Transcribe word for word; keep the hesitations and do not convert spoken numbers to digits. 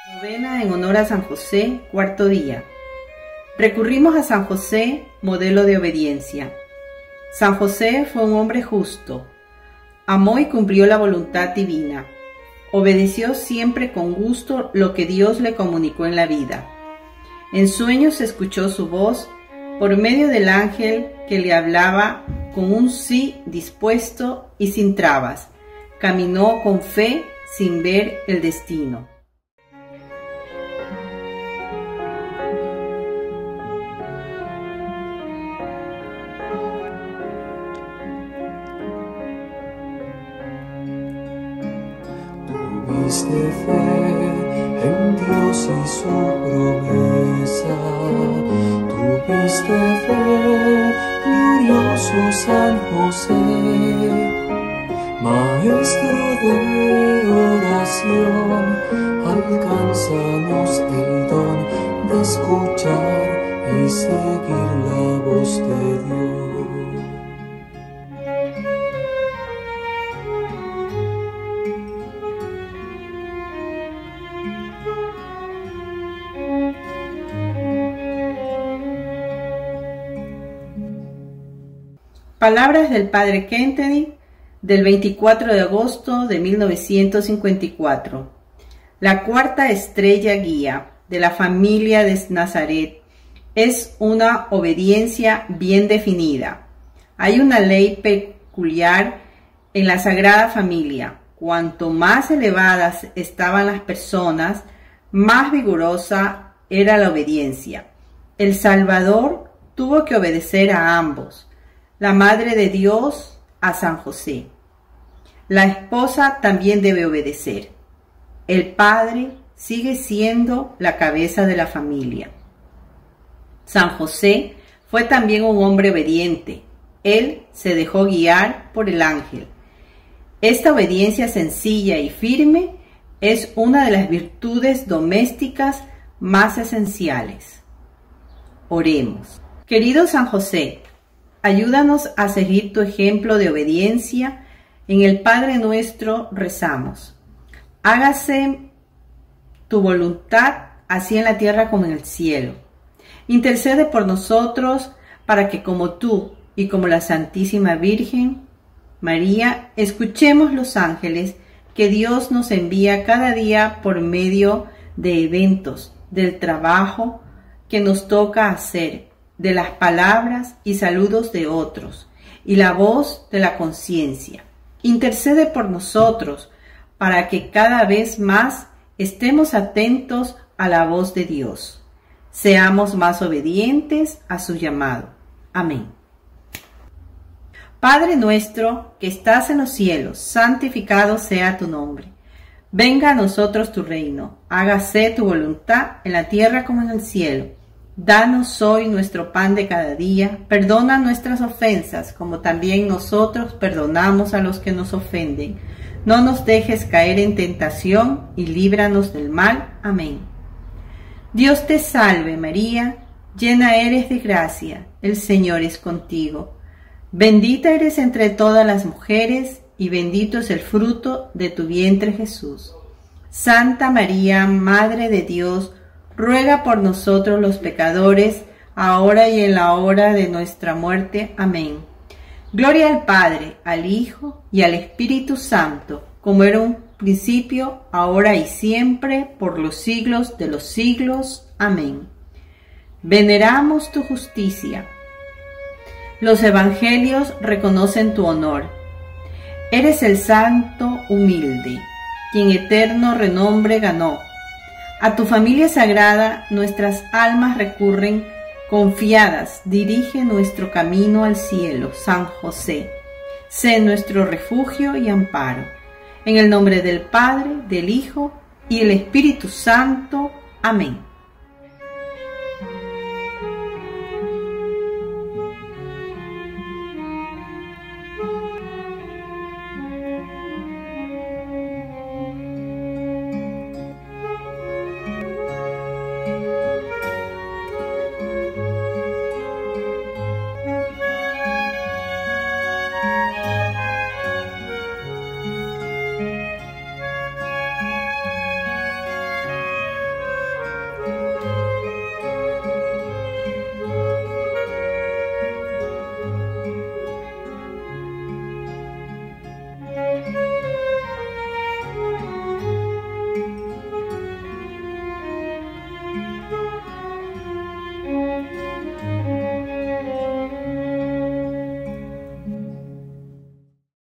Novena en honor a San José, cuarto día. Recurrimos a San José, modelo de obediencia. San José fue un hombre justo. Amó y cumplió la voluntad divina. Obedeció siempre con gusto lo que Dios le comunicó en la vida. En sueños escuchó su voz por medio del ángel que le hablaba con un sí dispuesto y sin trabas. Caminó con fe sin ver el destino. Tuviste fe en Dios y su promesa, tuviste fe, glorioso San José, maestro de oración, alcánzanos el don de escuchar y seguir la voz de Dios. Palabras del Padre Kennedy del veinticuatro de agosto de mil novecientos cincuenta y cuatro. La cuarta estrella guía de la familia de Nazaret es una obediencia bien definida. Hay una ley peculiar en la Sagrada Familia. Cuanto más elevadas estaban las personas, más vigorosa era la obediencia. El Salvador tuvo que obedecer a ambos. La Madre de Dios a San José. La esposa también debe obedecer. El padre sigue siendo la cabeza de la familia. San José fue también un hombre obediente. Él se dejó guiar por el ángel. Esta obediencia sencilla y firme es una de las virtudes domésticas más esenciales. Oremos. Querido San José, ayúdanos a seguir tu ejemplo de obediencia. En el Padre Nuestro rezamos. Hágase tu voluntad, así en la tierra como en el cielo. Intercede por nosotros para que como tú y como la Santísima Virgen María, escuchemos los ángeles que Dios nos envía cada día por medio de eventos, del trabajo que nos toca hacer, de las palabras y saludos de otros, y la voz de la conciencia. Intercede por nosotros, para que cada vez más estemos atentos a la voz de Dios. Seamos más obedientes a su llamado. Amén. Padre nuestro, que estás en los cielos, santificado sea tu nombre. Venga a nosotros tu reino. Hágase tu voluntad en la tierra como en el cielo. Danos hoy nuestro pan de cada día, perdona nuestras ofensas, como también nosotros perdonamos a los que nos ofenden. No nos dejes caer en tentación y líbranos del mal. Amén. Dios te salve María, llena eres de gracia, el Señor es contigo. Bendita eres entre todas las mujeres, y bendito es el fruto de tu vientre Jesús. Santa María, Madre de Dios, ruega por nosotros los pecadores, ahora y en la hora de nuestra muerte. Amén. Gloria al Padre, al Hijo y al Espíritu Santo, como era un principio, ahora y siempre, por los siglos de los siglos. Amén. Veneramos tu justicia. Los evangelios reconocen tu honor. Eres el santo humilde, quien eterno renombre ganó. A tu familia sagrada nuestras almas recurren confiadas. Dirige nuestro camino al cielo, San José. Sé nuestro refugio y amparo. En el nombre del Padre, del Hijo y del Espíritu Santo. Amén.